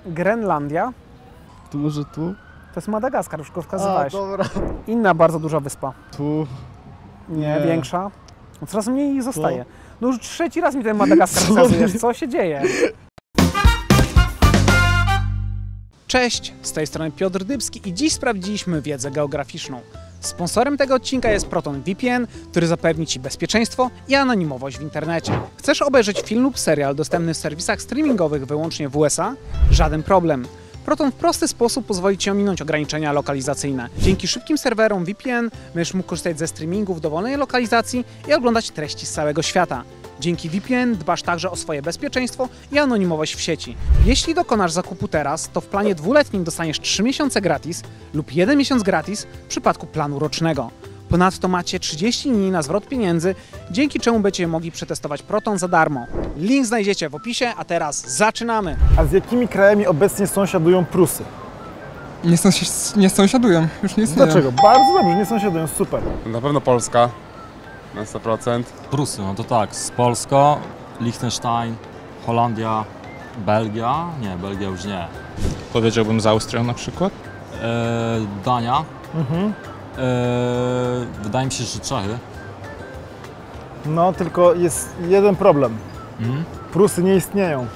Grenlandia. Tu może tu? To jest Madagaskar, już go wskazywałeś. Dobra. Inna bardzo duża wyspa. Tu. Nie, większa. No coraz mniej ich zostaje. No już trzeci raz mi ten Madagaskar wskazujesz. Co się dzieje? Cześć, z tej strony Piotr Dybski i dziś sprawdziliśmy wiedzę geograficzną. Sponsorem tego odcinka jest ProtonVPN, który zapewni Ci bezpieczeństwo i anonimowość w internecie. Chcesz obejrzeć film lub serial dostępny w serwisach streamingowych wyłącznie w USA? Żaden problem. Proton w prosty sposób pozwoli Ci ominąć ograniczenia lokalizacyjne. Dzięki szybkim serwerom VPN będziesz mógł korzystać ze streamingu w dowolnej lokalizacji i oglądać treści z całego świata. Dzięki VPN dbasz także o swoje bezpieczeństwo i anonimowość w sieci. Jeśli dokonasz zakupu teraz, to w planie dwuletnim dostaniesz 3 miesiące gratis lub 1 miesiąc gratis w przypadku planu rocznego. Ponadto macie 30 dni na zwrot pieniędzy, dzięki czemu będziecie mogli przetestować Proton za darmo. Link znajdziecie w opisie, a teraz zaczynamy! A z jakimi krajami obecnie sąsiadują Prusy? Nie sąsiadują, już nie istnieją. Dlaczego? Bardzo dobrze, nie sąsiadują, super. Na pewno Polska na 100%. Prusy, no to tak, z Polska, Liechtenstein, Holandia, Belgia, nie, Belgia już nie. Powiedziałbym z Austrią na przykład. Dania, wydaje mi się, że Czechy. No, tylko jest jeden problem. Prusy nie istnieją.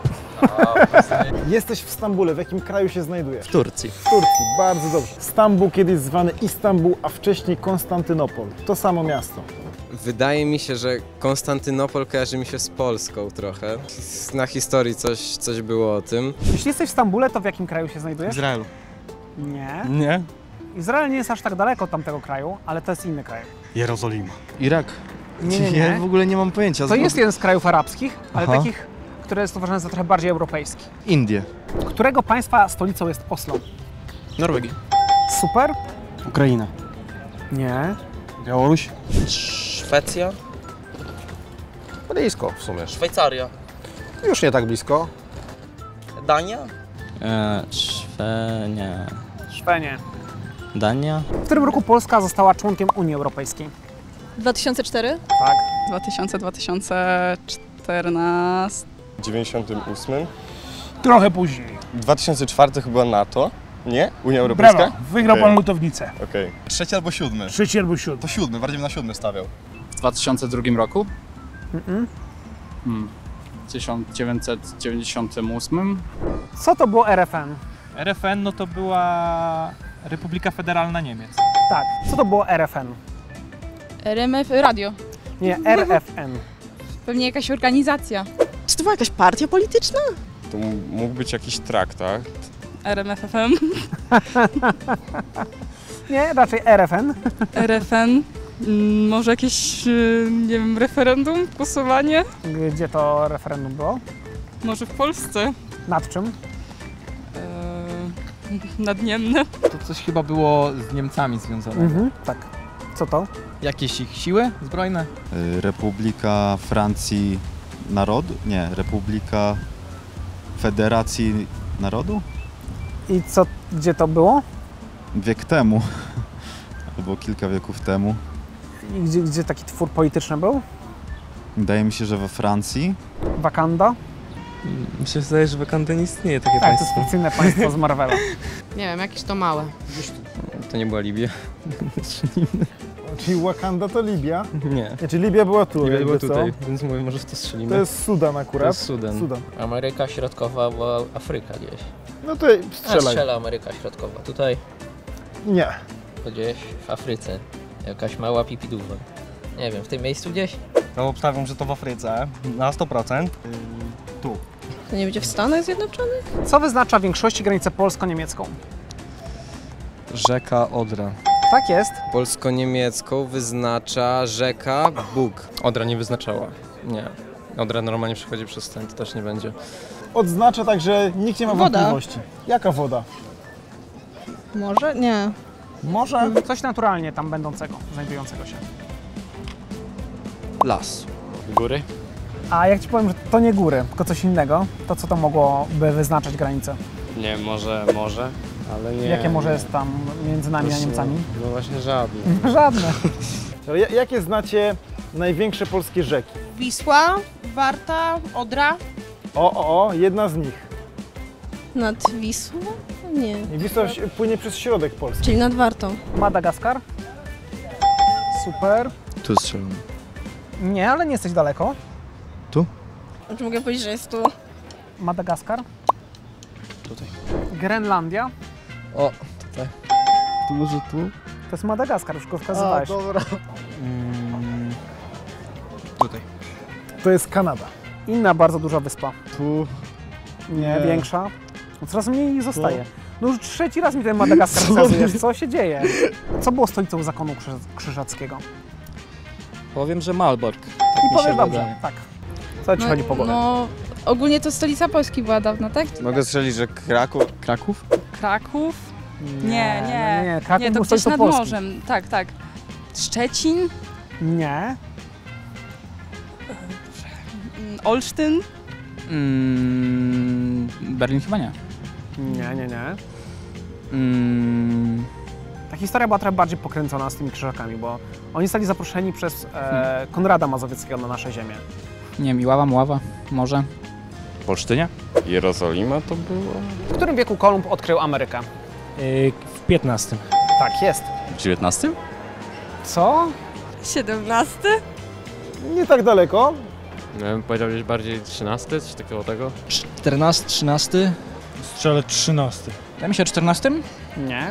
Jesteś w Stambule, w jakim kraju się znajdujesz? W Turcji. W Turcji, bardzo dobrze. Stambuł kiedyś zwany Istanbul, a wcześniej Konstantynopol. To samo miasto. Wydaje mi się, że Konstantynopol kojarzy mi się z Polską trochę. Na historii coś było o tym. Jeśli jesteś w Stambule, to w jakim kraju się znajdujesz? Izraelu. Nie. Nie? Izrael nie jest aż tak daleko od tamtego kraju, ale to jest inny kraj. Jerozolima. Irak. Nie. Ja w ogóle nie mam pojęcia. To jest jeden z krajów arabskich, ale Aha. takich, które jest uważane za trochę bardziej europejski. Indie. Którego państwa stolicą jest Oslo? Norwegii. Super? Ukraina. Nie. Białoruś. Szwecja? Blisko w sumie. Szwajcaria? Już nie tak blisko. Dania? Szwenie. Dania? W którym roku Polska została członkiem Unii Europejskiej? 2004? Tak. 2014. 98. Trochę później. 2004 chyba NATO. Nie? Unia Europejska? Brawo, wygrał pan lutownicę. Okej. Trzeci albo siódmy. Trzeci albo siódmy. To siódmy, bardziej bym na siódmy stawiał. W 2002 roku? 1998? Co to było RFN? RFN no to była Republika Federalna Niemiec. Tak. Co to było RFN? RMF Radio. Nie, RFN. Pewnie jakaś organizacja. Czy to była jakaś partia polityczna? To mógł być jakiś traktat. RMFFM. Nie, raczej RFN. RFN. Może jakieś, nie wiem, referendum, głosowanie? Gdzie to referendum było? Może w Polsce? Nad czym? Nadniemne. To coś chyba było z Niemcami związane. Tak. Co to? Jakieś ich siły zbrojne? Republika Francji Narodu? Nie, Republika Federacji Narodu? I co, gdzie to było? Wiek temu, albo kilka wieków temu. I gdzie taki twór polityczny był? Wydaje mi się, że we Francji. Wakanda? Mi się zdaje, że Wakanda nie istnieje takie Tak, to państwo. jest fikcyjne państwo z Marvela. Nie wiem, jakieś to małe. To nie była Libia? Czyli Wakanda to Libia? Nie. Czyli Libia była tu. Libia była co? tutaj, więc mówię, może w to strzelimy. To jest Sudan akurat. To jest Sudan. Ameryka Środkowa była Afryka gdzieś. No to strzelaj. Strzela Ameryka Środkowa. Tutaj Nie. to gdzieś w Afryce. Jakaś mała pipiduwa. Nie wiem, w tym miejscu gdzieś? No obstawiam, że to w Afryce. Na 100%. Tu. To nie będzie w Stanach Zjednoczonych? Co wyznacza w większości granicę polsko-niemiecką? Rzeka Odra. Tak jest. Polsko-niemiecką wyznacza rzeka Bug. Odra nie wyznaczała. Nie. Odra normalnie przechodzi przez ten, to też nie będzie. Odznacza tak, że nikt nie ma Woda. wątpliwości. Jaka woda? Może? Nie. Może coś naturalnie tam będącego, znajdującego się. Las. Góry? A jak Ci powiem, że to nie góry, tylko coś innego, to co to mogłoby wyznaczać granicę? Nie, może, ale nie. Jakie może jest tam między nami a Niemcami? No właśnie żadne. Żadne. Jakie znacie największe polskie rzeki? Wisła, Warta, Odra. Jedna z nich. Nad Wisłą? Nie. I Wisła płynie przez środek Polski. Czyli nad Wartą. Madagaskar. Super. Tu strzelam. Nie, ale nie jesteś daleko. Czy mogę powiedzieć, że jest tu? Madagaskar. Grenlandia. O, tutaj. Tu może tu? To jest Madagaskar, już go wskazywałeś. dobra. Tutaj. To jest Kanada. Inna bardzo duża wyspa. Tu. Nie, większa. No coraz mniej zostaje. No już trzeci raz mi ten Madagaskar wskazujesz. Co się dzieje? Co było stolicą zakonu krzyżackiego? Powiem, że Malbork. I powiesz dobrze, tak. Co ci chodzi po głowie? No, ogólnie to stolica Polski była dawno, tak? Mogę strzelić, że Kraków? Kraków? Nie, nie. Kraków Nie, to był gdzieś stolicą nad Polski. morzem. Tak, tak. Szczecin? Nie. Olsztyn? Berlin chyba nie. Nie. Ta historia była trochę bardziej pokręcona z tymi krzyżakami, bo oni zostali zaproszeni przez Konrada Mazowieckiego na nasze ziemię. Nie wiem, Iława, Mława, może. W Olsztynie? Jerozolima to było? W którym wieku Kolumb odkrył Amerykę? W XV. Tak, jest. W XIX? Co? 17? Nie tak daleko. Nie wiem, powiedział gdzieś bardziej 13, coś takiego tego. 14, 13? Strzelę 13. Wydaje mi się o 14? Nie.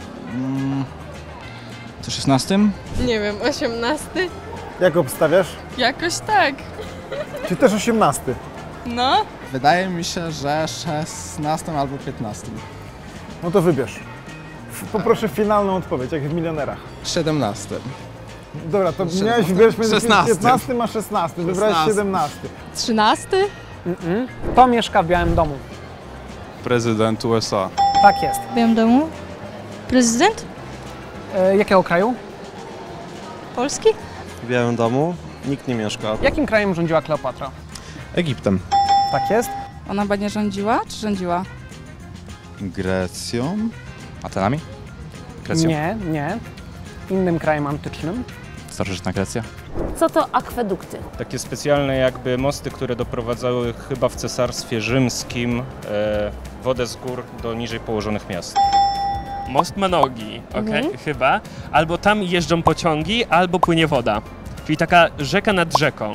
To 16? Nie wiem, 18? Jak obstawiasz? Jakoś tak. Czy też 18? No. Wydaje mi się, że 16 albo 15. No to wybierz. Poproszę finalną odpowiedź, jak w Milionerach. 17. Dobra, to miałeś wybierać między 16. 15 a 16. Wybrałeś 17. 13? Kto mieszka w Białym Domu? Prezydent USA. Tak jest. W Białym Domu? Prezydent? Jakiego kraju? Polski? W Białym Domu nikt nie mieszka. Jakim krajem rządziła Kleopatra? Egiptem. Tak jest. Ona chyba nie rządziła, czy rządziła? Grecją. Atenami? Nie. Innym krajem antycznym. Starożytna Grecja? Co to akwedukty? Takie specjalne jakby mosty, które doprowadzały chyba w Cesarstwie Rzymskim wodę z gór do niżej położonych miast. Most ma nogi, chyba. Albo tam jeżdżą pociągi, albo płynie woda. Czyli taka rzeka nad rzeką.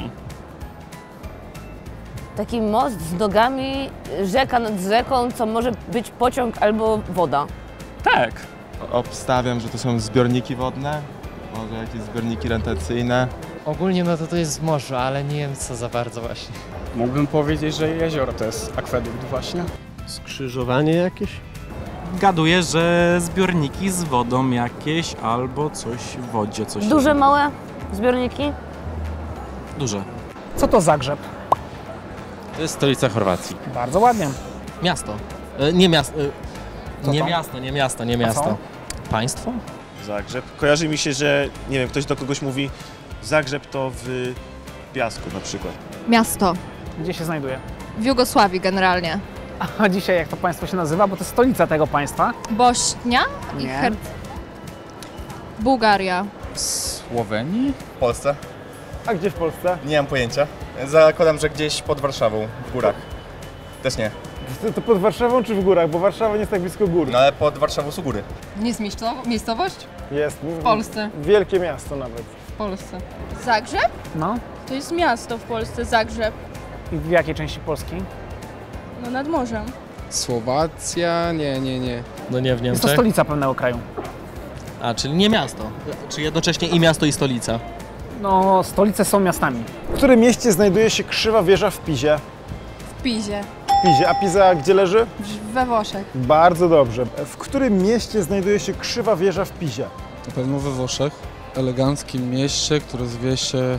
Taki most z nogami, rzeka nad rzeką, co może być pociąg albo woda. Tak. Obstawiam, że to są zbiorniki wodne, może jakieś zbiorniki retencyjne. Ogólnie no to jest morze, ale nie wiem co za bardzo właśnie. Mógłbym powiedzieć, że jezioro to jest akwedukt właśnie. Skrzyżowanie jakieś? Gaduję, że zbiorniki z wodą jakieś albo coś w wodzie, coś. Duże, małe zbiorniki? Duże. Co to Zagrzeb? To jest stolica Chorwacji. Bardzo ładnie. Miasto. Nie miasto. Co Nie to? miasto, nie miasto, nie A miasto. co? Państwo? Zagrzeb. Kojarzy mi się, że nie wiem, ktoś do kogoś mówi Zagrzeb to w Piasku na przykład. Miasto. Gdzie się znajduje? W Jugosławii generalnie. A dzisiaj jak to państwo się nazywa? Bo to jest stolica tego państwa. Bośnia i Nie. Bułgaria. W Słowenii? W Polsce? A gdzie w Polsce? Nie mam pojęcia. Zakładam, że gdzieś pod Warszawą, w górach. Też nie. To pod Warszawą czy w górach? Bo Warszawa nie jest tak blisko gór. No ale pod Warszawą są góry. Nie jest miejscowość? Jest. W Polsce. Wielkie miasto nawet. W Polsce. Zagrzeb? No. To jest miasto w Polsce, Zagrzeb. I w jakiej części Polski? No nad morzem. Słowacja? Nie. No nie w Jest to Niemczech. stolica pewnego kraju. A, czyli nie miasto. Czy jednocześnie i miasto, i stolica? No, stolice są miastami. W którym mieście znajduje się krzywa wieża w Pizie? W Pizie. W Pizie. A Piza gdzie leży? We Włoszech. Bardzo dobrze. W którym mieście znajduje się krzywa wieża w Pizie? Na pewno we Włoszech. Eleganckim mieście, które zwie się...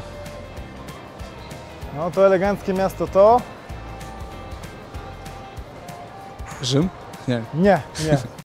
No to eleganckie miasto to? Rzym? Nie. Nie.